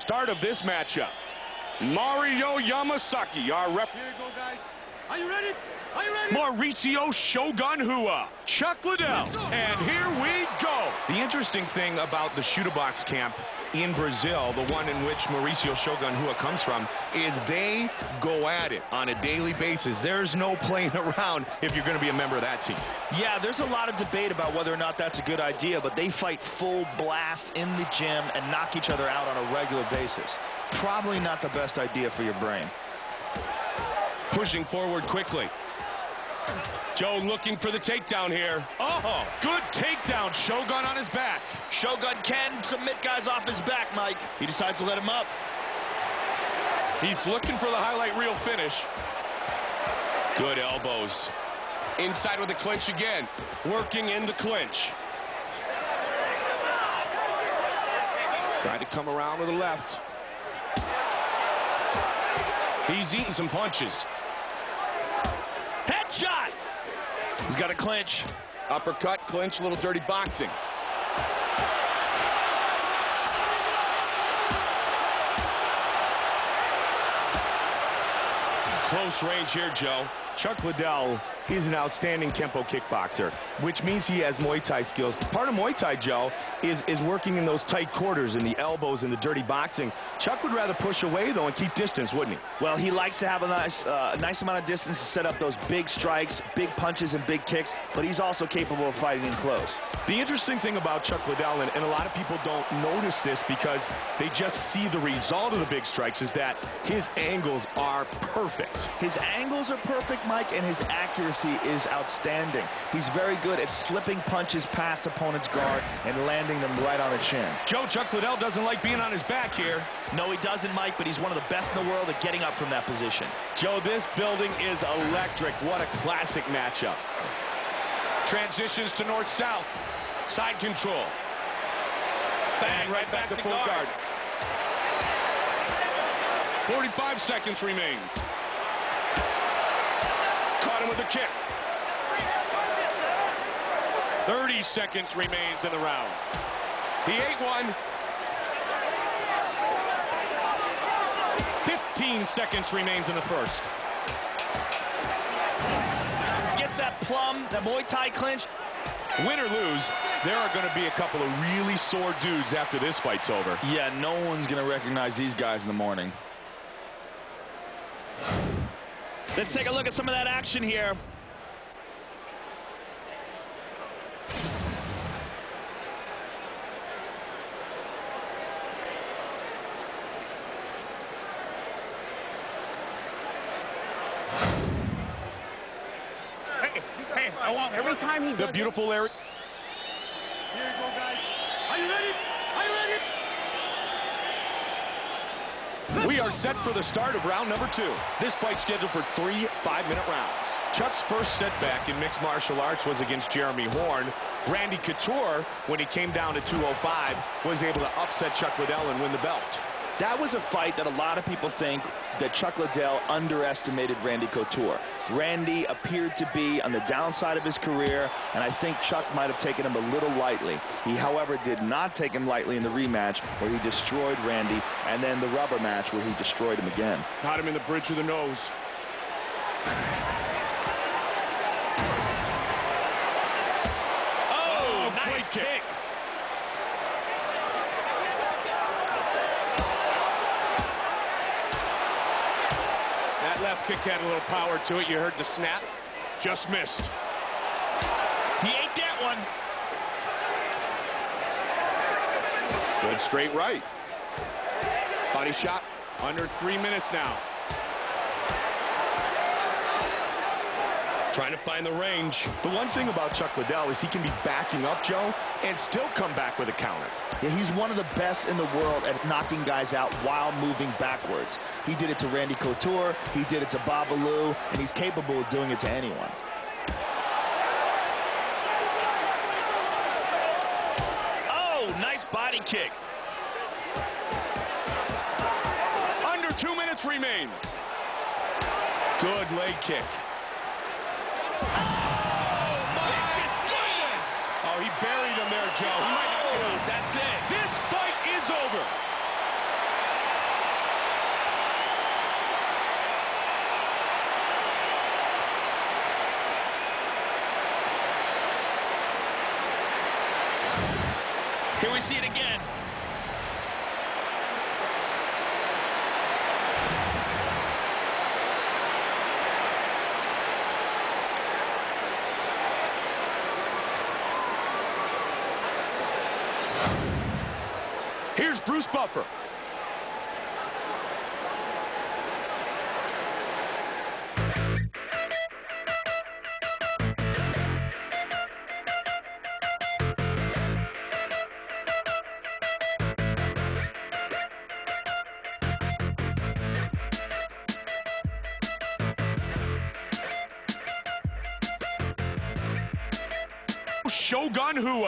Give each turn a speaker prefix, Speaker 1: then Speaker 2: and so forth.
Speaker 1: start of this matchup. Mauricio Yamasaki, our ref.
Speaker 2: Here you go, guys. Are you ready? Are you ready?
Speaker 1: Mauricio Shogun Hua, Chuck Liddell, and here we go. The interesting thing about the Shoot-A-Box camp in Brazil, the one in which Mauricio Shogun Hua comes from, is they go at it on a daily basis. There's no playing around if you're going to be a member of that team.
Speaker 3: Yeah, there's a lot of debate about whether or not that's a good idea, but they fight full blast in the gym and knock each other out on a regular basis. Probably not the best idea for your brain.
Speaker 1: Pushing forward quickly. Joe looking for the takedown here. Oh, good takedown. Shogun on his back.
Speaker 3: Shogun can submit guys off his back, Mike. He decides to let him up.
Speaker 1: He's looking for the highlight reel finish. Good elbows. Inside with the clinch again. Working in the clinch. Trying to come around with the left. He's eating some punches.
Speaker 3: Headshot! He's got a clinch.
Speaker 1: Uppercut, clinch, a little dirty boxing. Close range here, Joe. Chuck Liddell is an outstanding Kempo kickboxer, which means he has Muay Thai skills. Part of Muay Thai, Joe, is working in those tight quarters and the elbows and the dirty boxing. Chuck would rather push away, though, and keep distance, wouldn't he?
Speaker 3: Well, he likes to have a nice amount of distance to set up those big strikes, big punches, and big kicks, but he's also capable of fighting in close.
Speaker 1: The interesting thing about Chuck Liddell, and a lot of people don't notice this because they just see the result of the big strikes, is that his angles are perfect.
Speaker 3: His angles are perfect, Mike, and his accuracy is outstanding. He's very good at slipping punches past opponent's guard and landing them right on the chin.
Speaker 1: Joe, Chuck Liddell doesn't like being on his back here.
Speaker 3: No, he doesn't, Mike, but he's one of the best in the world at getting up from that position.
Speaker 1: Joe, this building is electric. What a classic matchup. Transitions to north-south. Side control. Bang, right back to full guard. 45 seconds remains. Caught him with a kick. 30 seconds remains in the round. He ate one. 15 seconds remains in the first.
Speaker 3: Gets that plum, that Muay Thai clinch.
Speaker 1: Win or lose, there are going to be a couple of really sore dudes after this fight's over.
Speaker 3: Yeah, no one's going to recognize these guys in the morning. Let's take a look at some of that action here.
Speaker 2: Hey, I want every time he does
Speaker 1: the beautiful area.
Speaker 2: Here you go, guys. Are you ready? Are you ready?
Speaker 1: We are set for the start of round number 2. This fight's scheduled for 3 5-minute rounds. Chuck's first setback in mixed martial arts was against Jeremy Horn. Randy Couture, when he came down to 205, was able to upset Chuck Liddell and win the belt.
Speaker 3: That was a fight that a lot of people think that Chuck Liddell underestimated Randy Couture. Randy appeared to be on the downside of his career, and I think Chuck might have taken him a little lightly. He, however, did not take him lightly in the rematch where he destroyed Randy, and then the rubber match where he destroyed him again.
Speaker 1: Caught him in the bridge of the nose.
Speaker 3: Oh, nice
Speaker 1: great kick. That left kick had a little power to it. You heard the snap. Just missed.
Speaker 3: He ate that one.
Speaker 1: Good straight right. Body shot. Under 3 minutes now. Trying to find the range. The one thing about Chuck Liddell is he can be backing up, Joe, and still come back with a counter.
Speaker 3: Yeah, he's one of the best in the world at knocking guys out while moving backwards. He did it to Randy Couture, he did it to Babalu, and he's capable of doing it to anyone. Oh, nice body kick.
Speaker 1: Under 2 minutes remains. Good leg kick. Oh, my goodness! Oh, he buried him there, Joe. He might not get out.
Speaker 3: That's it.
Speaker 1: This fight is over. Here's Bruce Buffer. Shogun